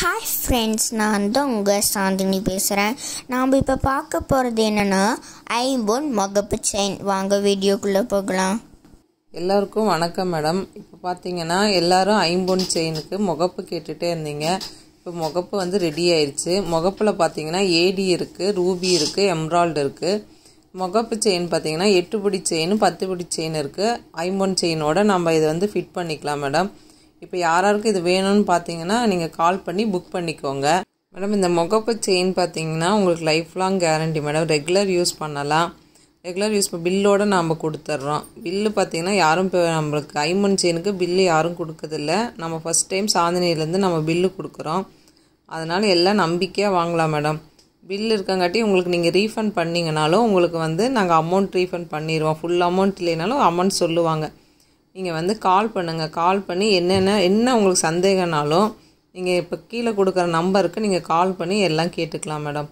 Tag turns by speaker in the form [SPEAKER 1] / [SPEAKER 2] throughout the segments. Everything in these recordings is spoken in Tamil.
[SPEAKER 1] ஹாய் ஃப்ரெண்ட்ஸ், நான் தான் உங்கள் சாந்தினி பேசுகிறேன். நாம் இப்போ பார்க்க போகிறது என்னென்னா ஐம்பொன் முகப்பு செயின். வாங்க வீடியோக்குள்ளே போகலாம்.
[SPEAKER 2] எல்லாருக்கும் வணக்கம் மேடம். இப்போ பார்த்தீங்கன்னா எல்லாரும் ஐம்பொன் செயினுக்கு முகப்பு கேட்டுகிட்டே இருந்தீங்க. இப்போ முகப்பு வந்து ரெடி ஆயிடுச்சு. முகப்பில் பார்த்தீங்கன்னா ஏடி இருக்குது, ரூபி இருக்குது, எம்ராய்டு இருக்குது. முகப்பு செயின் பார்த்தீங்கன்னா 8 பிடி செயின், 10 பிடி செயின் இருக்குது. ஐம்பொன் செயினோட நம்ம இதை வந்து ஃபிட் பண்ணிக்கலாம் மேடம். இப்போ யாராருக்கு இது வேணும்னு பார்த்தீங்கன்னா நீங்கள் கால் பண்ணி புக் பண்ணிக்கோங்க மேடம். இந்த முகப்பு செயின் பார்த்தீங்கன்னா உங்களுக்கு life long guarantee madam. Regular use பண்ணலாம். ரெகுலர் யூஸ் பில்லோடு நாம் கொடுத்துட்றோம். பில்லு பார்த்தீங்கன்னா யாரும் இப்போ நம்மளுக்கு ஐம்பொன் செயினுக்கு பில்லு யாரும் கொடுக்கறதில்ல. நம்ம ஃபஸ்ட் டைம் சாந்தினியிலேருந்து நம்ம பில்லு கொடுக்குறோம். அதனால் எல்லாம் நம்பிக்கையாக வாங்கலாம் மேடம். பில் இருக்கங்காட்டி உங்களுக்கு நீங்கள் ரீஃபண்ட் பண்ணிங்கனாலும் உங்களுக்கு வந்து நாங்கள் அமௌண்ட் ரீஃபண்ட் பண்ணிடுவோம். ஃபுல் அமௌண்ட் இல்லைனாலும் அமௌண்ட் சொல்லுவாங்க. நீங்கள் வந்து கால் பண்ணுங்கள். கால் பண்ணி என்ன உங்களுக்கு சந்தேகம்னாலும் நீங்கள் இப்போ கீழே கொடுக்குற நம்பருக்கு நீங்கள் கால் பண்ணி எல்லாம் கேட்டுக்கலாம் மேடம்.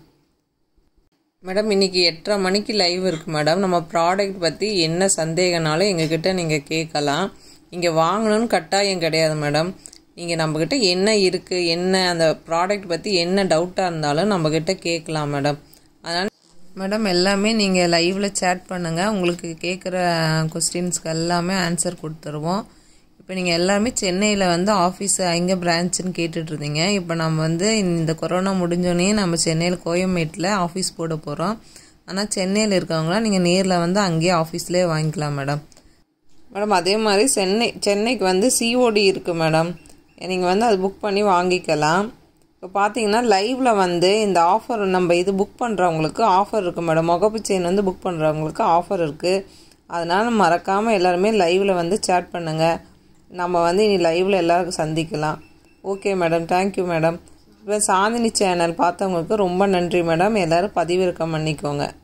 [SPEAKER 2] மேடம் இன்றைக்கி 8:30 மணிக்கு லைவ் இருக்குது மேடம். நம்ம ப்ராடக்ட் பற்றி என்ன சந்தேகம்னாலும் எங்ககிட்ட நீங்கள் கேட்கலாம். இங்கே வாங்கணும்னு கட்டாயம் கிடையாது மேடம். நீங்கள் நம்மக்கிட்ட என்ன இருக்குது, என்ன அந்த ப்ராடக்ட் பற்றி என்ன டவுட்டாக இருந்தாலும் நம்மக்கிட்ட கேட்கலாம் மேடம். அதனால் மேடம் எல்லாமே நீங்கள் லைவில் சேட் பண்ணுங்கள். உங்களுக்கு கேட்குற கொஸ்டின்ஸ்க்கு எல்லாமே ஆன்சர் கொடுத்துருவோம். இப்போ நீங்கள் எல்லாருமே சென்னையில் வந்து ஆஃபீஸ் எங்கே பிரான்ச்சுன்னு கேட்டுட்ருந்தீங்க. இப்போ நம்ம வந்து இந்த கொரோனா முடிஞ்சோடனே நம்ம சென்னையில் கோயம்பேட்டில் ஆஃபீஸ் போட போகிறோம். ஆனால் சென்னையில் இருக்கவங்களாம் நீங்கள் நேரில் வந்து அங்கேயே ஆஃபீஸ்லேயே வாங்கிக்கலாம் மேடம். மேடம் அதே மாதிரி சென்னைக்கு வந்து சிஓடி இருக்குது மேடம். நீங்கள் வந்து அது புக் பண்ணி வாங்கிக்கலாம். இப்போ பார்த்தீங்கன்னா லைவில் வந்து இந்த ஆஃபர் நம்ம இது புக் பண்ணுறவங்களுக்கு ஆஃபர் இருக்குது மேடம். முகப்பு செயின் வந்து புக் பண்ணுறவங்களுக்கு ஆஃபர் இருக்குது. அதனால் மறக்காமல் எல்லாருமே லைவில் வந்து சேட் பண்ணுங்கள். நம்ம வந்து இனி லைவில் எல்லாருக்கும் சந்திக்கலாம். Okay madam, thank you madam. இப்போ சாந்தினி சேனல் பார்த்தவங்களுக்கு ரொம்ப நன்றி மேடம். எல்லோரும் பதிவிறக்கம் பண்ணிக்கோங்க.